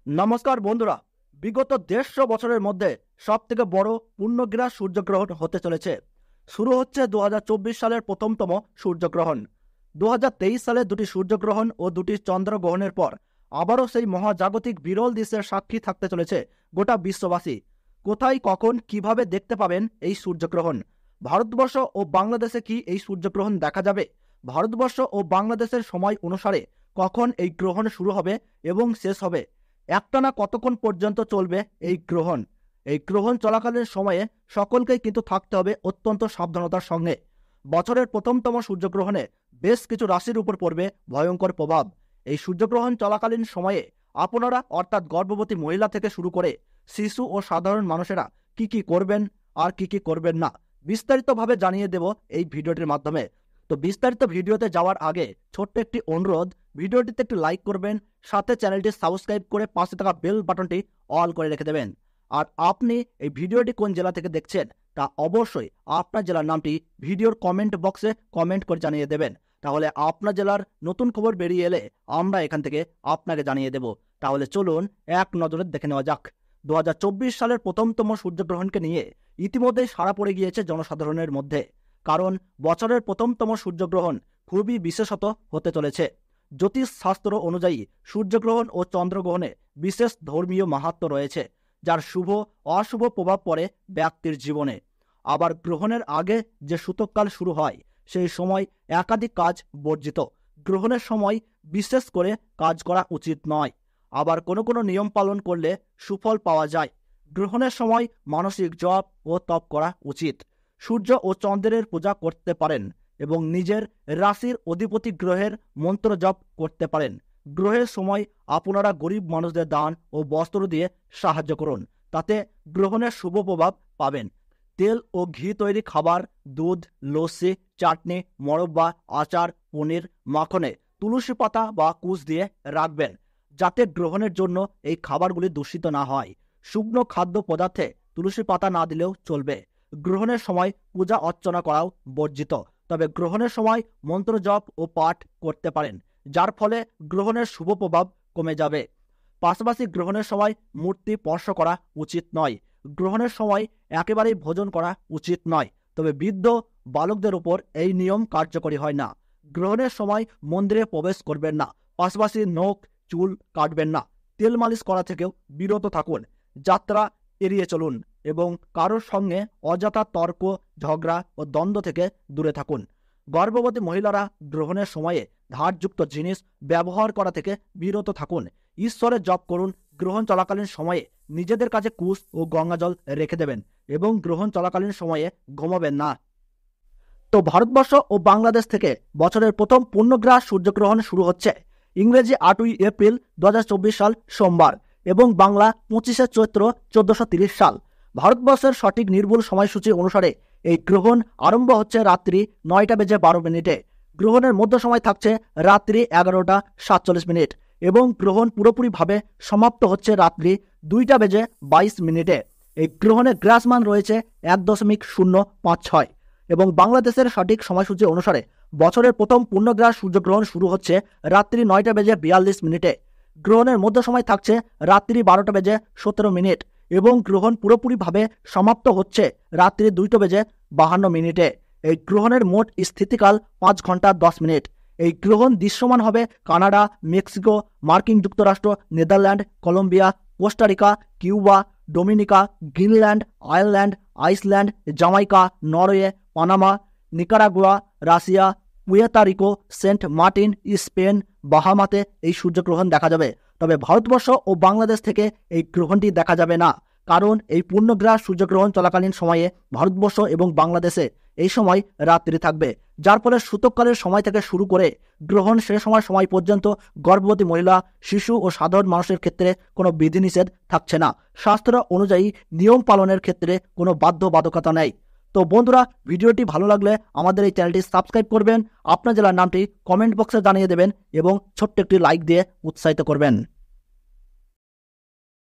নমস্কার বন্ধুরা, বিগত 150 বছরের মধ্যে সবথেকে বড় পূর্ণগ্রাস সূর্যগ্রহণ হতে চলেছে। শুরু হচ্ছে 2024 সালের প্রথমতম সূর্যগ্রহণ। 2023 সালে দুটি সূর্যগ্রহণ ও দুটি চন্দ্রগ্রহণের পর আবারও সেই মহাজাগতিক বিরল দৃশ্যের সাক্ষী থাকতে চলেছে গোটা বিশ্ববাসী। কোথায়, কখন, কিভাবে দেখতে পাবেন এই সূর্যগ্রহণ? ভারতবর্ষ ও বাংলাদেশে কি এই সূর্যগ্রহণ দেখা যাবে? ভারতবর্ষ ও বাংলাদেশের সময় অনুসারে কখন এই গ্রহণ শুরু হবে এবং শেষ হবে? একটানা কতক্ষণ পর্যন্ত চলবে এই গ্রহণ? এই গ্রহণ চলাকালীন সময়ে সকলকেই কিন্তু থাকতে হবে অত্যন্ত সাবধানতার সঙ্গে। বছরের প্রথমতম সূর্যগ্রহণে বেশ কিছু রাশির উপর পড়বে ভয়ঙ্কর প্রভাব। এই সূর্যগ্রহণ চলাকালীন সময়ে আপনারা অর্থাৎ গর্ভবতী মহিলা থেকে শুরু করে শিশু ও সাধারণ মানুষেরা কি কি করবেন আর কি কি করবেন না বিস্তারিতভাবে জানিয়ে দেব এই ভিডিওটির মাধ্যমে। তো বিস্তারিত ভিডিওতে যাওয়ার আগে ছোট্ট একটি অনুরোধ, ভিডিওটিতে একটি লাইক করবেন, সাথে চ্যানেলটি সাবস্ক্রাইব করে পাশে থাকা বেল বাটনটি অল করে রেখে দেবেন। আর আপনি এই ভিডিওটি কোন জেলা থেকে দেখছেন তা অবশ্যই আপনার জেলার নামটি ভিডিওর কমেন্ট বক্সে কমেন্ট করে জানিয়ে দেবেন। তাহলে আপনার জেলার নতুন খবর বেরিয়ে এলে আমরা এখান থেকে আপনাকে জানিয়ে দেব। তাহলে চলুন এক নজরে দেখে নেওয়া যাক। 2024 সালের প্রথমতম সূর্যগ্রহণকে নিয়ে ইতিমধ্যেই সাড়া পড়ে গিয়েছে জনসাধারণের মধ্যে, কারণ বছরের প্রথমতম সূর্যগ্রহণ খুবই বিশেষত হতে চলেছে। জ্যোতিষ শাস্ত্র অনুযায়ী সূর্যগ্রহণ ও চন্দ্রগ্রহণে বিশেষ ধর্মীয় মাহাত্ম্য রয়েছে, যার শুভ অশুভ প্রভাব পড়ে ব্যক্তির জীবনে। আবার গ্রহণের আগে যে সূতককাল শুরু হয় সেই সময় একাধিক কাজ বর্জিত। গ্রহণের সময় বিশেষ করে কাজ করা উচিত নয়। আবার কোনো কোনো নিয়ম পালন করলে সুফল পাওয়া যায়। গ্রহণের সময় মানসিক জপ ও তপ করা উচিত। সূর্য ও চন্দ্রের পূজা করতে পারেন এবং নিজের রাশির অধিপতি গ্রহের মন্ত্র জপ করতে পারেন। গ্রহের সময় আপনারা গরিব মানুষদের দান ও বস্ত্র দিয়ে সাহায্য করুন, তাতে গ্রহণের শুভ প্রভাব পাবেন। তেল ও ঘি তৈরি খাবার, দুধ, লস্যি, চাটনি, মোরব্বা, আচার, পনির, মাখনে তুলসী পাতা বা কুশ দিয়ে রাখবেন, যাতে গ্রহণের জন্য এই খাবারগুলি দূষিত না হয়। শুকনো খাদ্য পদার্থে তুলসী পাতা না দিলেও চলবে। গ্রহণের সময় পূজা অর্চনা করাও বর্জিত, তবে গ্রহণের সময় মন্ত্র জপ ও পাঠ করতে পারেন, যার ফলে গ্রহণের শুভ প্রভাব কমে যাবে। পাশাপাশি গ্রহণের সময় মূর্তি স্পর্শ করা উচিত নয়। গ্রহণের সময় একেবারেই ভোজন করা উচিত নয়, তবে বৃদ্ধ বালকদের উপর এই নিয়ম কার্যকরী হয় না। গ্রহণের সময় মন্দিরে প্রবেশ করবেন না। পাশাপাশি নখ চুল কাটবেন না। তেল মালিশ করা থেকেও বিরত থাকুন। যাত্রা এড়িয়ে চলুন এবং কারোর সঙ্গে অযথা তর্ক, ঝগড়া ও দ্বন্দ্ব থেকে দূরে থাকুন। গর্ভবতী মহিলারা গ্রহণের সময়ে ধারযুক্ত জিনিস ব্যবহার করা থেকে বিরত থাকুন। ঈশ্বরের জপ করুন। গ্রহণ চলাকালীন সময়ে নিজেদের কাছে কুশ ও গঙ্গাজল রেখে দেবেন এবং গ্রহণ চলাকালীন সময়ে ঘুমাবেন না। তো ভারতবর্ষ ও বাংলাদেশ থেকে বছরের প্রথম পূর্ণগ্রাস সূর্যগ্রহণ শুরু হচ্ছে ইংরেজি 8ই এপ্রিল 2024 সাল সোমবার এবং বাংলা 25শে চৈত্র 1430 সাল। ভারতবর্ষের সঠিক নির্ভুল সময়সূচি অনুসারে এই গ্রহণ আরম্ভ হচ্ছে রাত্রি 9:12। গ্রহণের মধ্য সময় থাকছে রাত্রি 11:47 এবং গ্রহণ পুরোপুরিভাবে সমাপ্ত হচ্ছে রাত্রি 2:22। এই গ্রহণের গ্রাসমান রয়েছে 1.056 এবং বাংলাদেশের সঠিক সময়সূচি অনুসারে বছরের প্রথম পূর্ণগ্রাস সূর্যগ্রহণ শুরু হচ্ছে রাত্রি 9:42। গ্রহণের মধ্য সময় থাকছে রাত্রি 12:17 এবং গ্রহণ পুরোপুরিভাবে সমাপ্ত হচ্ছে রাত্রি 2:52। এই গ্রহণের মোট স্থিতিকাল 5 ঘন্টা 10 মিনিট। এই গ্রহণ দৃশ্যমান হবে কানাডা, মেক্সিকো, মার্কিন যুক্তরাষ্ট্র, Netherland, Colombia, Costa Rica, Cuba, Dominica, Greenland, Ireland, Iceland, Jamaica, Norway, Panama, Nicaragua, Russia, Puerto Rico, Saint Martin, Spain, বাহামাতে এই সূর্যগ্রহণ দেখা যাবে। তবে ভারতবর্ষ ও বাংলাদেশ থেকে এই গ্রহণটি দেখা যাবে না, কারণ এই পূর্ণগ্রাস সূর্যগ্রহণ চলাকালীন সময়ে ভারতবর্ষ এবং বাংলাদেশে এই সময় রাত্রি থাকবে, যার ফলে সূতককালের সময় থেকে শুরু করে গ্রহণ শেষ সময় পর্যন্ত গর্ভবতী মহিলা, শিশু ও সাধারণ মানুষের ক্ষেত্রে কোনো বিধিনিষেধ থাকছে না। শাস্ত্র অনুযায়ী নিয়ম পালনের ক্ষেত্রে কোনো বাধ্যবাধকতা নেই। তো বন্ধুরা, ভিডিওটি ভালো লাগলে আমাদের এই চ্যানেলটি সাবস্ক্রাইব করবেন, আপনার জেলার নামটি কমেন্ট বক্সে জানিয়ে দেবেন এবং ছোট্ট একটি লাইক দিয়ে উৎসাহিত করবেন।